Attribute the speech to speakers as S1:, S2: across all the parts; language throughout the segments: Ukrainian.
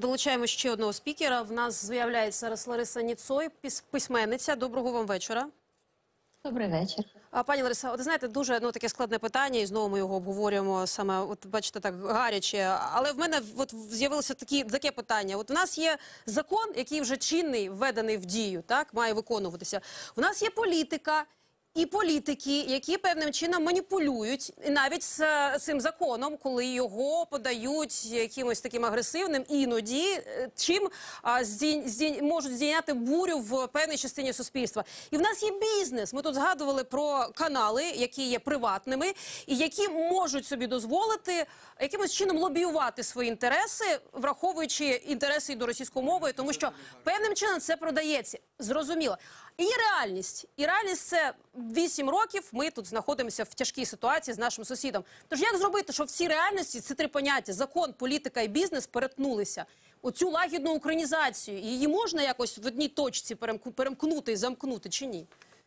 S1: долучаємо ще одного спікера. В нас з'являється Лариса Ніцой, письменниця. Доброго вам вечора.
S2: Добрий вечір.
S1: Пані Лариса, от знаєте, дуже таке складне питання, і знову ми його обговорюємо саме, от бачите, так гаряче. Але в мене з'явилося таке питання. От у нас є закон, який вже чинний, введений в дію, так, має виконуватися. У нас є політика і політики, які певним чином маніпулюють навіть з цим законом, коли його подають якимось таким агресивним, іноді чим можуть здійняти бурю в певній частині суспільства. І в нас є бізнес. Ми тут згадували про канали, які є приватними, і які можуть собі дозволити якимось чином лобіювати свої інтереси, враховуючи інтереси і до російської мови, тому що певним чином це продається. Зрозуміло. І є реальність. І реальність – це 8 років ми тут знаходимося в тяжкій ситуації з нашим сусідом. Тож як зробити, щоб в цій реальності ці три поняття – закон, політика і бізнес – перетнулися? Оцю лагідну українізацію, її можна якось в одній точці перемкнути і замкнути чи ні?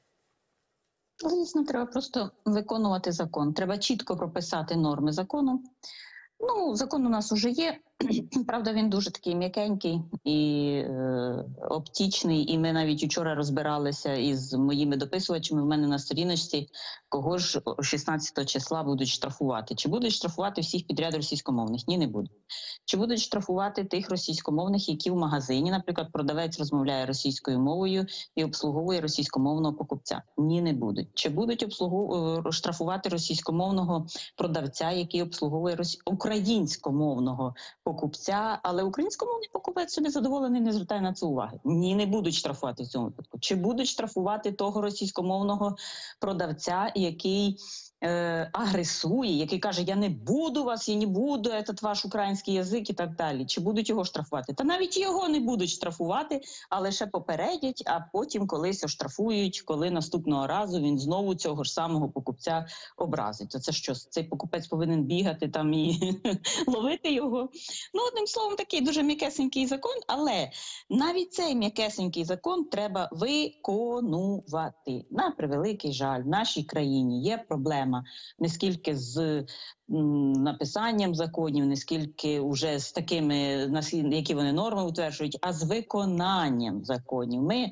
S2: Звісно, треба просто виконувати закон. Треба чітко прописати норми закону. Ну, закон у нас вже є. Правда, він дуже такий м'якенький і оптічний. І ми навіть вчора розбиралися із моїми дописувачами в мене на сторіночці, кого ж 16 числа будуть штрафувати. Чи будуть штрафувати всіх підряд російськомовних? Ні, не будуть. Чи будуть штрафувати тих російськомовних, які в магазині, наприклад, продавець розмовляє російською мовою і обслуговує російськомовного покупця? Ні, не будуть. Чи будуть штрафувати російськомовного продавця, який обслуговує українськомовного покупця, але українськомовний покупець собі задоволений, не звертає на це уваги? Ні, не будуть штрафувати в цьому випадку. Чи будуть штрафувати того російськомовного продавця, який агресує, який каже, я не буду вас, я не буду, этот ваш український язик і так далі. Чи будуть його штрафувати? Та навіть його не будуть штрафувати, а лише попередять, а потім колись оштрафують, коли наступного разу він знову цього ж самого покупця образить. То це що, цей покупець повинен бігати там і ловити його? Ну, одним словом, такий дуже м'якесенький закон, але навіть цей м'якесенький закон треба виконувати. На превеликий жаль, в нашій країні є проблема не скільки з написанням законів, не скільки вже з такими, які вони норми утверджують, а з виконанням законів. Ми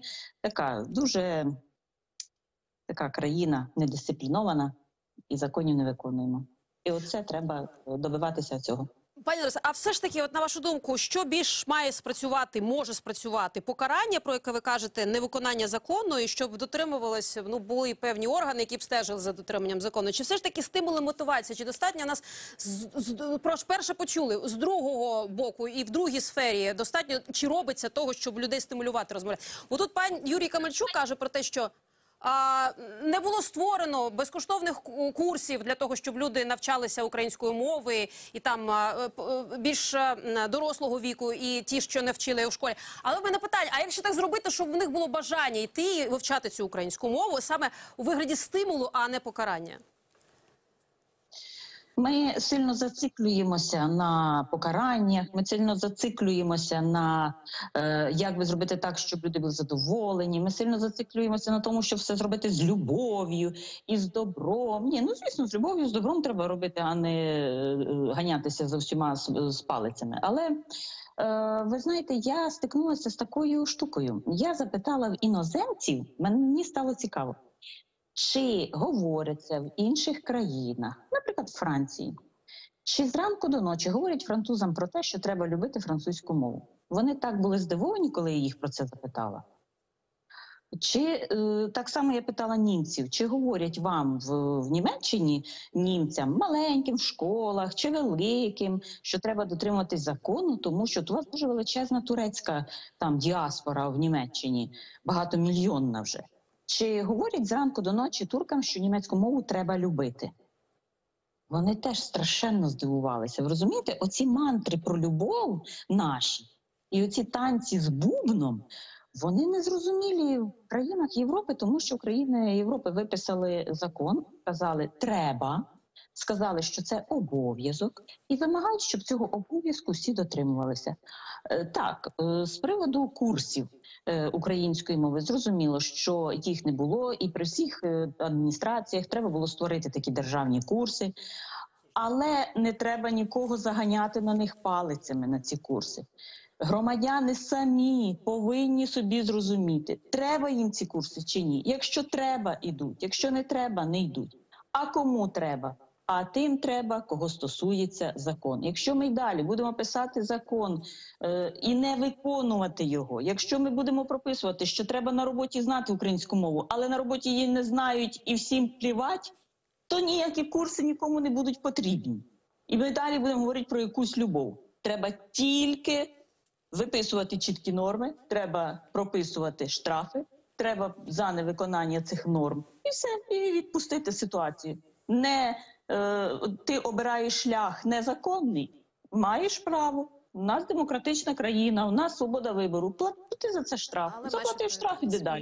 S2: така країна недисциплінована і законів не виконуємо. І оце треба добиватися цього.
S1: Пані Лариса, а все ж таки, от на вашу думку, що більш має спрацювати, може спрацювати? Покарання, про яке ви кажете, невиконання закону, і щоб дотримувалися, були певні органи, які б стежили за дотриманням закону? Чи все ж таки стимули, мотивація? Чи достатньо нас, перше почули, з другого боку і в другій сфері, достатньо, чи робиться того, щоб людей стимулювати, розмовляти? Отут пан Юрій Камельчук каже про те, що не було створено безкоштовних курсів для того, щоб люди навчалися української мови і там більш дорослого віку, і ті, що не вчили у школі. Але в мене питання, а як ще так зробити, щоб в них було бажання йти і вивчати цю українську мову саме у вигляді стимулу, а не покарання?
S2: Ми сильно зациклюємося на покараннях, ми сильно зациклюємося на як би зробити так, щоб люди були задоволені. Ми сильно зациклюємося на тому, щоб все зробити з любов'ю і з добром. Ні, ну звісно, з любов'ю, з добром треба робити, а не ганятися за всіма з палицями. Але ви знаєте, я стикнулася з такою штукою. Я запитала в іноземців, мені стало цікаво, чи говориться в інших країнах, наприклад, Франції, чи зранку до ночі говорять французам про те, що треба любити французьку мову? Вони так були здивовані, коли я їх про це запитала. Чи так само я питала німців, чи говорять вам в Німеччині німцям, маленьким в школах чи великим, що треба дотримуватись закону, тому що у вас дуже величезна турецька там діаспора в Німеччині, багатомільйонна вже. Чи говорять зранку до ночі туркам, що німецьку мову треба любити? Вони теж страшенно здивувалися. Ви розумієте, оці мантри про любов наші і оці танці з бубном, вони не зрозумілі в країнах Європи, тому що країни Європи виписали закон, сказали «треба», сказали, що це обов'язок, і вимагають, щоб цього обов'язку всі дотримувалися. Так, з приводу курсів української мови зрозуміло, що їх не було, і при всіх адміністраціях треба було створити такі державні курси, але не треба нікого заганяти на них палицями, на ці курси. Громадяни самі повинні собі зрозуміти, треба їм ці курси чи ні. Якщо треба, ідуть. Якщо не треба, не йдуть. А кому треба? А тим треба, кого стосується закон. Якщо ми й далі будемо писати закон і не виконувати його, якщо ми будемо прописувати, що треба на роботі знати українську мову, але на роботі її не знають і всім плівать, то ніякі курси нікому не будуть потрібні. І ми далі будемо говорити про якусь любов. Треба тільки виписувати чіткі норми, треба прописувати штрафи, треба за невиконання цих норм. І все, і відпустити ситуацію. Ти обираєш шлях незаконний, маєш право. У нас демократична країна, у нас свобода вибору. Плати за це штраф.
S1: Але,
S2: Заплатив
S1: бачите,
S2: штраф, іди далі.